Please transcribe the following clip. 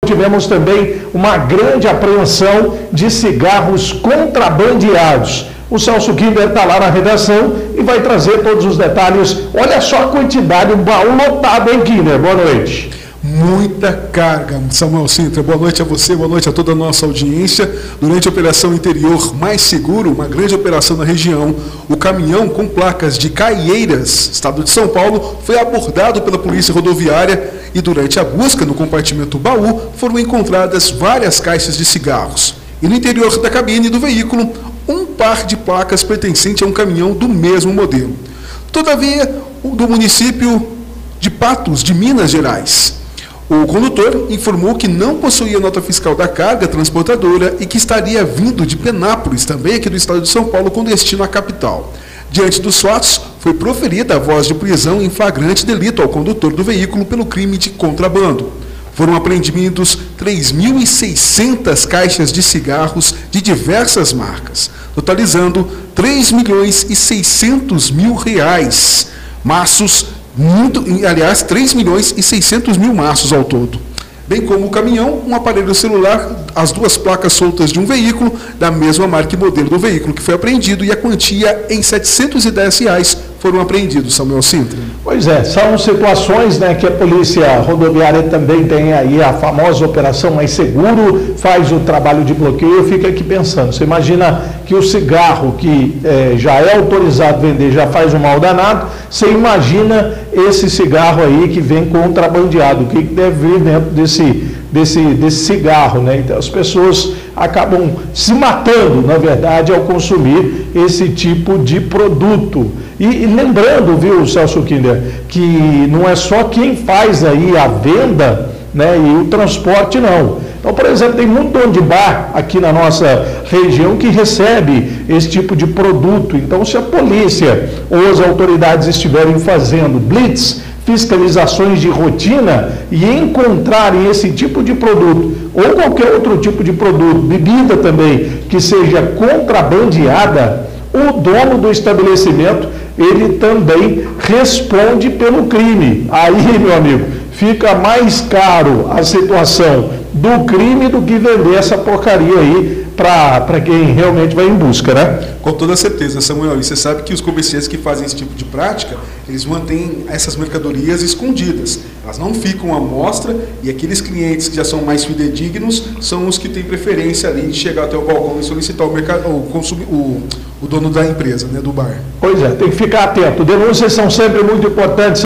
tivemos também uma grande apreensão de cigarros contrabandeados. O Celso Kinder está lá na redação e vai trazer todos os detalhes. Olha só a quantidade, um baú lotado, hein, Kinder? Boa noite. Muita carga. Samuel Sintra, boa noite a você, boa noite a toda a nossa audiência. Durante a Operação Interior Mais Seguro, uma grande operação na região, o caminhão com placas de Caieiras, estado de São Paulo, foi abordado pela Polícia Rodoviária e durante a busca no compartimento baú foram encontradas várias caixas de cigarros. E no interior da cabine do veículo, um par de placas pertencente a um caminhão do mesmo modelo. Todavia, o do município de Patos, de Minas Gerais. O condutor informou que não possuía nota fiscal da carga transportadora e que estaria vindo de Penápolis, também aqui do estado de São Paulo, com destino à capital. Diante dos fatos, foi proferida a voz de prisão em flagrante delito ao condutor do veículo pelo crime de contrabando. Foram apreendidos 3.600 caixas de cigarros de diversas marcas, totalizando R$3.600.000. Maços, 3.600.000 maços ao todo. Bem como o caminhão, um aparelho celular, as duas placas soltas de um veículo, da mesma marca e modelo do veículo que foi apreendido, e a quantia em R$710 foram apreendidos, Samuel Sintra. Pois é, são situações, né, que a Polícia Rodoviária também tem aí a famosa Operação Mais Seguro, faz o trabalho de bloqueio. Eu fico aqui pensando, você imagina que o cigarro que já é autorizado vender já faz um mal danado, você imagina esse cigarro aí que vem contrabandeado, o que deve vir dentro desse cigarro, né? Então as pessoas acabam se matando, na verdade, ao consumir esse tipo de produto. E lembrando, viu, Celso Kinder, que não é só quem faz aí a venda, né, e o transporte, não. Então, por exemplo, tem muito dono de bar aqui na nossa região que recebe esse tipo de produto. Então, se a polícia ou as autoridades estiverem fazendo blitz, fiscalizações de rotina, e encontrarem esse tipo de produto ou qualquer outro tipo de produto, bebida também, que seja contrabandeada, o dono do estabelecimento, ele também responde pelo crime. Aí, meu amigo, fica mais caro a situação do crime do que vender essa porcaria aí para quem realmente vai em busca, né? Com toda certeza, Samuel. E você sabe que os comerciantes que fazem esse tipo de prática, eles mantêm essas mercadorias escondidas. Elas não ficam à mostra, e aqueles clientes que já são mais fidedignos são os que têm preferência ali de chegar até o balcão e solicitar o dono da empresa, né, do bar. Pois é, tem que ficar atento. Denúncias são sempre muito importantes.